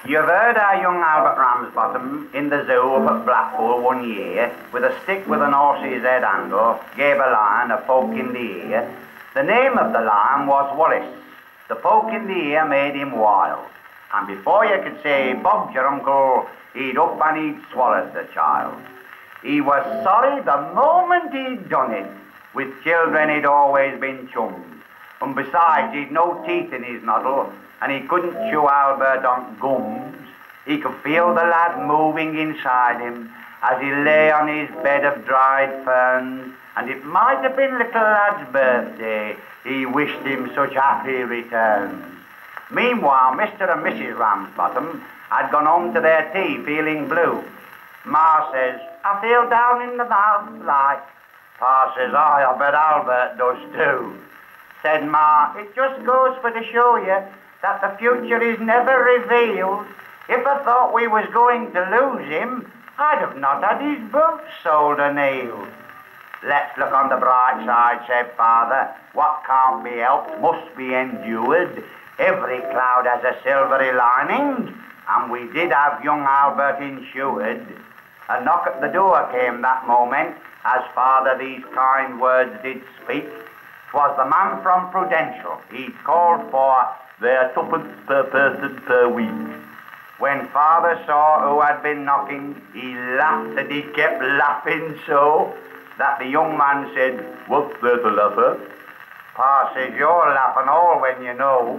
You've heard our young Albert Ramsbottom in the zoo up at Blackpool one year, with a stick with an horse's head handle, gave a lion a poke in the ear. The name of the lion was Wallace. The poke in the ear made him wild, and before you could say, Bob's your uncle, he'd up and he'd swallowed the child. He was sorry the moment he'd done it. With children he'd always been chummed. And besides, he'd no teeth in his noddle, and he couldn't chew Albert on gums. He could feel the lad moving inside him as he lay on his bed of dried ferns, and it might have been little lad's birthday. He wished him such happy returns. Meanwhile, Mr. and Mrs. Ramsbottom had gone home to their tea feeling blue. Ma says, I feel down in the mouth like. Pa says, I bet Albert does too. Said Ma, it just goes for to show you that the future is never revealed. If I thought we was going to lose him, I'd have not had his boots sold or nailed. Let's look on the bright side, said Father. What can't be helped must be endured. Every cloud has a silvery lining, and we did have young Albert insured. A knock at the door came that moment, as Father these kind words did speak. 'Twas the man from Prudential. He'd called for their tuppence per person per week. When Father saw who had been knocking, he laughed, and he kept laughing so that the young man said, What's there to laugh at? Pa says, you're laughing all when you know.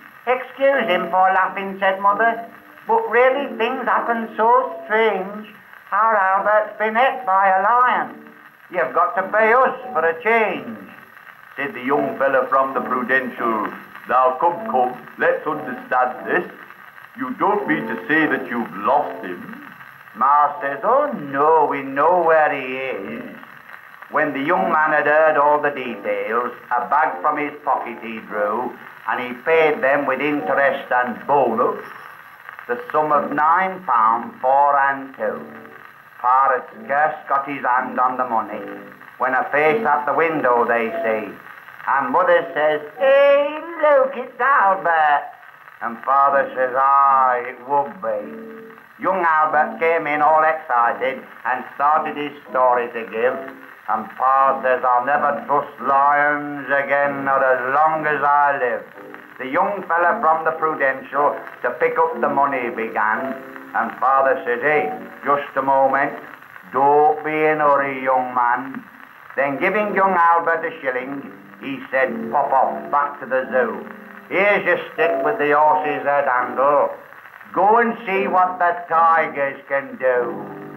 Excuse him for laughing, said Mother, but really things happen so strange. Our Albert's been ate by a lion. You've got to pay us for a change. Said the young fella from the Prudential, Now come, let's understand this. You don't mean to say that you've lost him? Ma says, oh no, we know where he is. When the young man had heard all the details, a bag from his pocket he drew, and he paid them with interest and bonus the sum of £9, 4 and 2. Pa had scarce got his hand on the money when a face at the window they see, and Mother says, Hey, look, it's Albert. And Father says, aye, it would be. Young Albert came in all excited and started his story to give, and Pa says, I'll never trust lions again, not as long as I live. The young fella from the Prudential to pick up the money began, and Father says, hey, just a moment, don't be in a hurry, young man. Then giving young Albert a shilling, he said, pop off back to the zoo. Here's your stick with the horse's head handle. Go and see what the tigers can do.